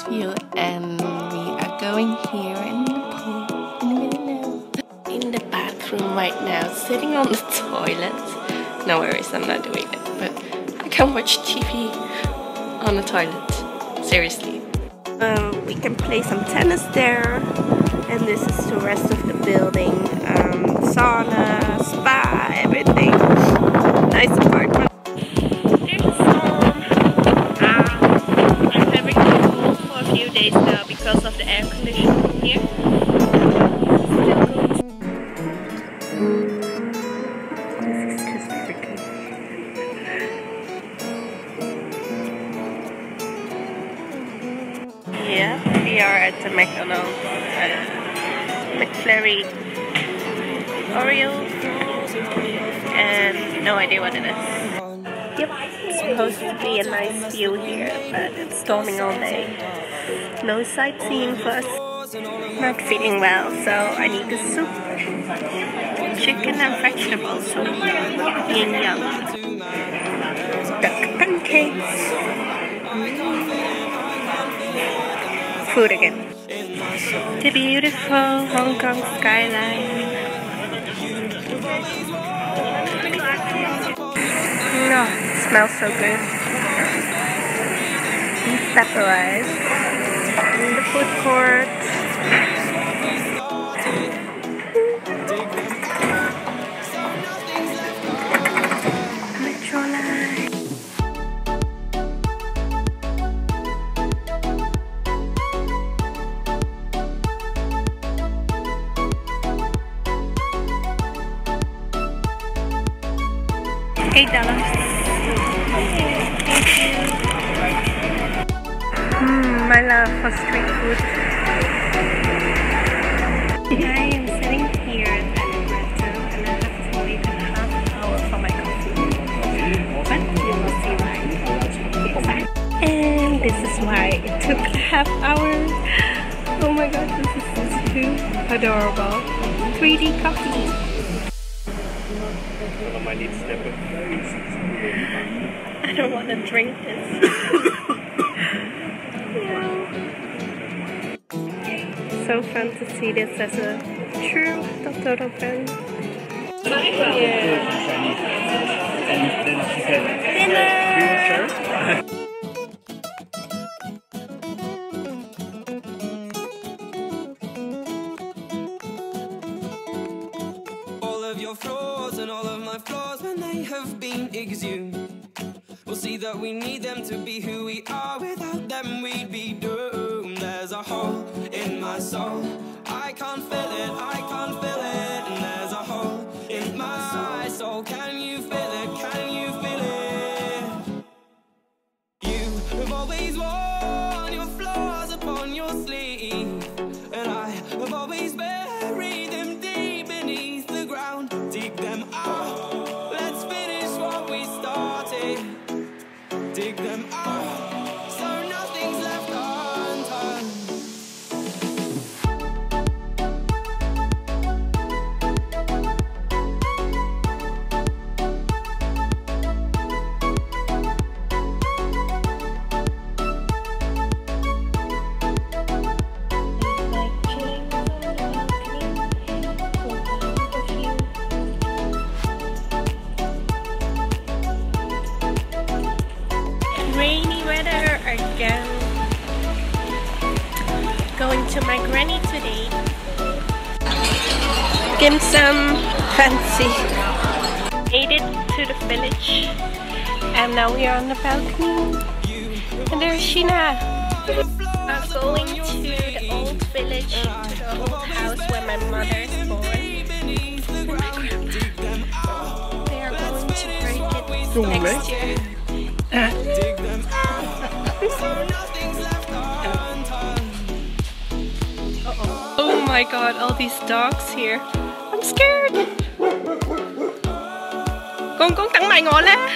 you, and we are going here in the pool in a minute now. In the bathroom right now, sitting on the toilet. No worries, I'm not doing it, but I can watch TV on the toilet. Seriously. We can play some tennis there, and this is the rest of the building. Sauna, spa, everything. Nice apartment. There's a storm. I'm having cold for a few days now because of the air conditioning here. Still good. This is just freaking. Yeah, we are at the McDonald's. McFlurry Oreo, and no idea what it is. Yep, it's supposed to be a nice view here, but it's storming all day. No sightseeing for us. Not feeling well, so I need a soup. Chicken and vegetable soup. Yin yang. Duck pancakes. Food again. The beautiful Hong Kong skyline. Oh, it smells so good. Step away. In the food court. Metro line. $8. My love for street food. I am sitting here at the restaurant and I have to wait a half hour for my coffee. But you will see why. And this is why it took a half hour. Oh my god, this is too adorable. 3D coffee. I don't want to drink this. So fun to see this as a true Totoro fan. Dinner! All of your flaws and all of my flaws, when they have been exhumed, we'll see that we need them to be who we are. Without them we'd be doomed. There's a hole in my soul, I can't feel it, I can't feel it. And there's a hole in my soul, can you feel it, can you feel it? You have always worn your flaws upon your sleeve, and I have always buried them deep beneath the ground. Dig them out, let's finish what we started. Dig them out, so nothing's left undone. Rainy weather again. Going to my granny today. Dim sum, fancy. Made it to the village, and now we are on the balcony. And there's Sheena. I'm going to the old village, to the old house where my mother is born. They are going to break it next year. Oh my god, all these dogs here. I'm scared. Con tặng mày ngồi lá.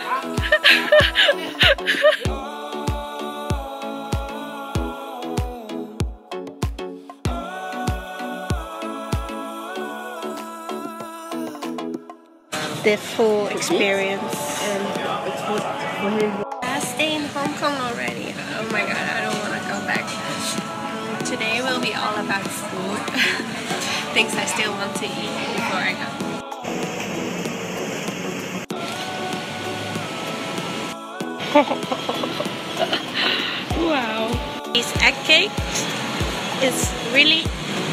The full experience. Last day in Hong Kong already. Oh my god, I don't want to go back. Today will be all about food. Things I still want to eat before I go. Wow. This egg cake is really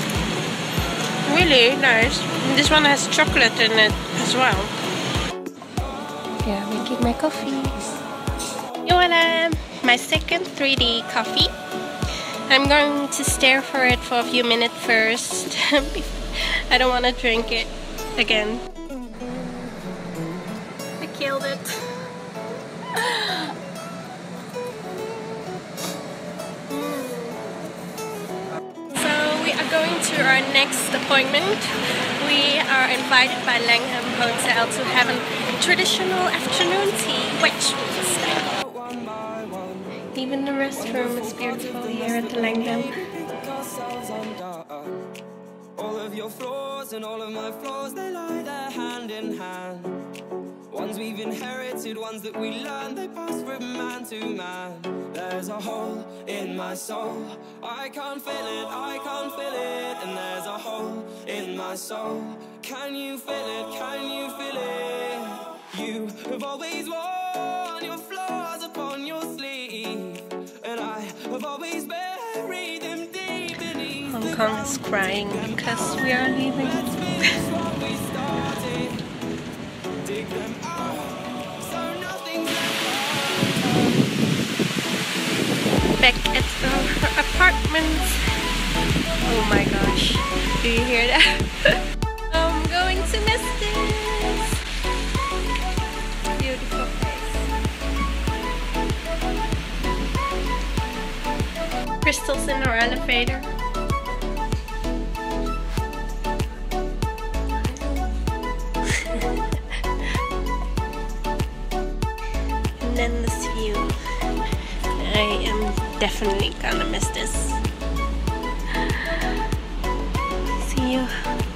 nice. This one has chocolate in it as well. Yeah, making my coffee. Voila! My second 3D coffee. I'm going to stare for it for a few minutes first. I don't want to drink it again. I killed it. So we are going to our next appointment. We are invited by Langham Hotel to have a traditional afternoon tea, which style. Even the restroom is beautiful here at the Langham. All of your flaws and all of my flaws, they lie there hand in hand. Ones we've inherited, ones that we learned, they pass from man to man. There's a hole in my soul, I can't feel it, I can't feel it. And there's a hole in my soul, can you feel it, can you feel it? You have always worn your flaws upon your sleeve, and I have always buried them deep beneath. Hong Kong is crying because we are leaving. Back at our apartment. Oh my gosh, do you hear that? I'm going to miss this. Beautiful place. Crystals in our elevator. And then this view. I am definitely gonna miss this. See you.